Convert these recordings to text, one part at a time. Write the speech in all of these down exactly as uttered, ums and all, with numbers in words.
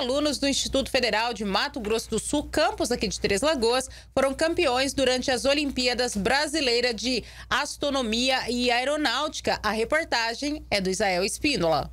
alunos do Instituto Federal de Mato Grosso do Sul, campus aqui de Três Lagoas, foram campeões durante as Olimpíadas Brasileiras de Astronomia e Aeronáutica. A reportagem é do Isael Espínola.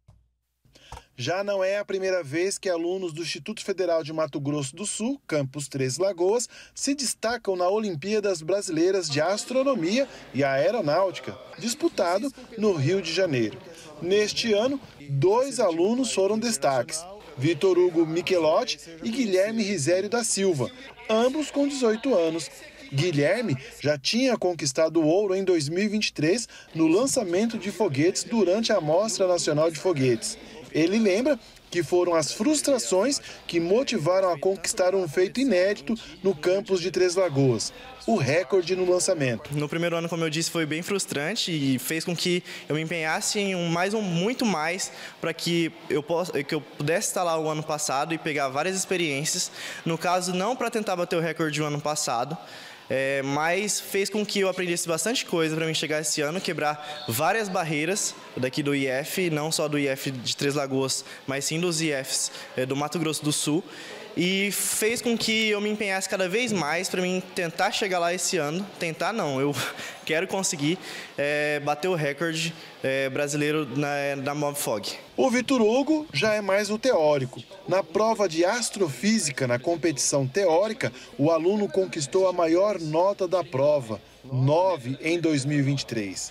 Já não é a primeira vez que alunos do Instituto Federal de Mato Grosso do Sul, campus Três Lagoas, se destacam na Olimpíadas Brasileiras de Astronomia e Aeronáutica, disputado no Rio de Janeiro. Neste ano, dois alunos foram destaques, Vitor Hugo Michelotti e Guilherme Risério da Silva, ambos com dezoito anos. Guilherme já tinha conquistado o ouro em dois mil e vinte e três no lançamento de foguetes durante a Mostra Nacional de Foguetes. Ele lembra que foram as frustrações que motivaram a conquistar um feito inédito no campus de Três Lagoas, o recorde no lançamento. No primeiro ano, como eu disse, foi bem frustrante e fez com que eu me empenhasse em um, mais um, muito mais para que eu, possa, que eu pudesse estar lá o ano passado e pegar várias experiências. No caso, não para tentar bater o recorde do ano passado, É, mas fez com que eu aprendesse bastante coisa para mim chegar esse ano, quebrar várias barreiras daqui do I F, não só do I F de Três Lagoas, mas sim dos I Fs é, do Mato Grosso do Sul. E fez com que eu me empenhasse cada vez mais para mim tentar chegar lá esse ano. Tentar não, eu quero conseguir é, bater o recorde é, brasileiro na, na MobFog. O Vitor Hugo já é mais o teórico. Na prova de astrofísica, na competição teórica, o aluno conquistou a maior nota da prova, nove em dois mil e vinte e três.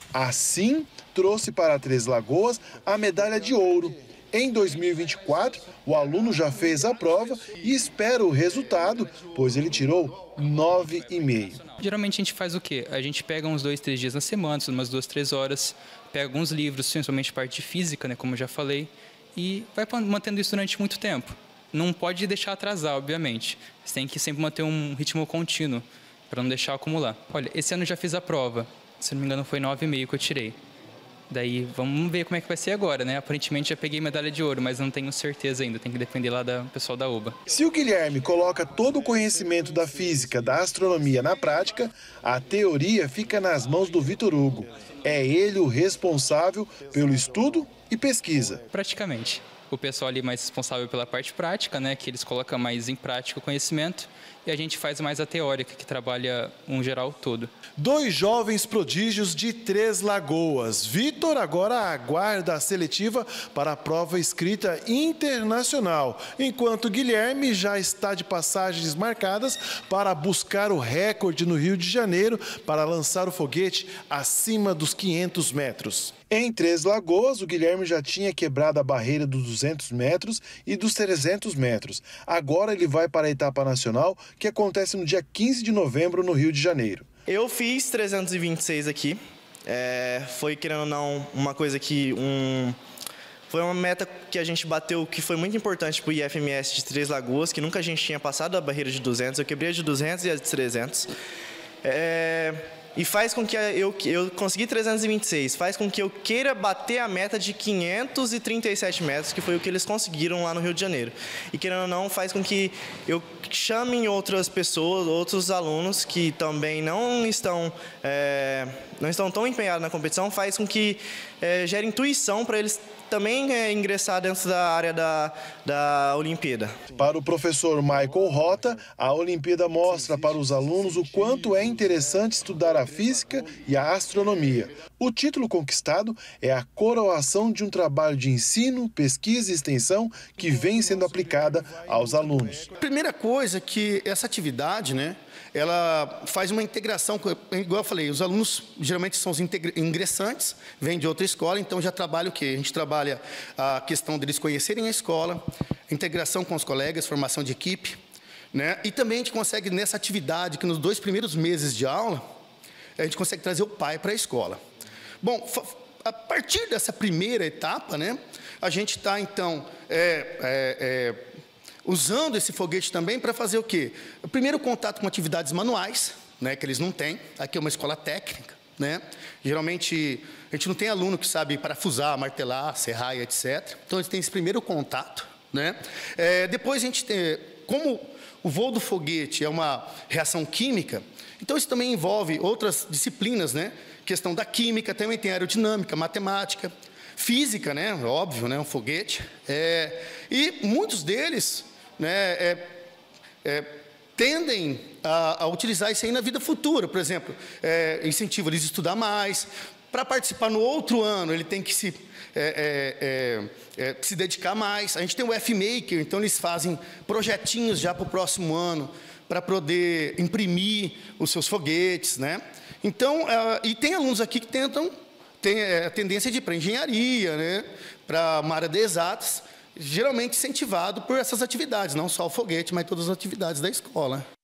Assim, trouxe para Três Lagoas a medalha de ouro. Em dois mil e vinte e quatro, o aluno já fez a prova e espera o resultado, pois ele tirou nove vírgula cinco. Geralmente a gente faz o quê? A gente pega uns dois, três dias na semana, umas duas, três horas, pega alguns livros, principalmente parte de física, né, como eu já falei, e vai mantendo isso durante muito tempo. Não pode deixar atrasar, obviamente. Você tem que sempre manter um ritmo contínuo, para não deixar acumular. Olha, esse ano eu já fiz a prova, se não me engano foi nove vírgula cinco que eu tirei. Daí vamos ver como é que vai ser agora, né? Aparentemente já peguei medalha de ouro, mas não tenho certeza ainda, tem que depender lá do pessoal da O B A. Se o Guilherme coloca todo o conhecimento da física, da astronomia na prática, a teoria fica nas mãos do Vitor Hugo. É ele o responsável pelo estudo e pesquisa. Praticamente. O pessoal ali mais responsável pela parte prática, né? Que eles colocam mais em prática o conhecimento. E a gente faz mais a teórica, que trabalha um geral todo. Dois jovens prodígios de Três Lagoas. Vitor agora aguarda a seletiva para a prova escrita internacional, enquanto Guilherme já está de passagens marcadas para buscar o recorde no Rio de Janeiro para lançar o foguete acima dos quinhentos metros. Em Três Lagoas, o Guilherme já tinha quebrado a barreira dos duzentos metros e dos trezentos metros. Agora ele vai para a etapa nacional, que acontece no dia quinze de novembro no Rio de Janeiro. Eu fiz trezentos e vinte e seis aqui. É, foi, querendo ou não, uma coisa que... Um, foi uma meta que a gente bateu, que foi muito importante para o I F M S de Três Lagoas, que nunca a gente tinha passado a barreira de duzentos. Eu quebrei a de duzentos e a de trezentos. É... E faz com que eu, eu consegui trezentos e vinte e seis, faz com que eu queira bater a meta de quinhentos e trinta e sete metros, que foi o que eles conseguiram lá no Rio de Janeiro. E querendo ou não, faz com que eu chame outras pessoas, outros alunos que também não estão, é, não estão tão empenhados na competição, faz com que é, gere intuição para eles também é, ingressar dentro da área da, da Olimpíada. Para o professor Michael Rota, a Olimpíada mostra para os alunos o quanto é interessante estudar a física e a astronomia. O título conquistado é a coroação de um trabalho de ensino, pesquisa e extensão que vem sendo aplicada aos alunos. Primeira coisa que essa atividade, né, ela faz uma integração, igual eu falei, os alunos geralmente são os ingressantes, vêm de outra escola, então já trabalha o quê? A gente trabalha a questão deles conhecerem a escola, integração com os colegas, formação de equipe, né? E também a gente consegue, nessa atividade, que nos dois primeiros meses de aula, a gente consegue trazer o pai para a escola. Bom, a partir dessa primeira etapa, né, a gente está, então, é, é, é, usando esse foguete também para fazer o quê? O primeiro contato com atividades manuais, né, que eles não têm. Aqui é uma escola técnica, né? Geralmente, a gente não tem aluno que sabe parafusar, martelar, serrar e etcétera. Então, eles têm esse primeiro contato, né? É, depois, a gente tem, como o voo do foguete é uma reação química, então isso também envolve outras disciplinas, né? Questão da química, também tem aerodinâmica, matemática, física, né? Óbvio, né? Um foguete. É, e muitos deles, né? É, é, tendem a, a utilizar isso aí na vida futura. Por exemplo, é, incentivo eles a estudar mais. Para participar no outro ano, ele tem que se, é, é, é, se dedicar mais. A gente tem o F-Maker, então eles fazem projetinhos já para o próximo ano, para poder imprimir os seus foguetes, né? Então, uh, e tem alunos aqui que tentam, tem a tendência de ir para engenharia, né? Para uma área de exatas, geralmente incentivado por essas atividades, não só o foguete, mas todas as atividades da escola.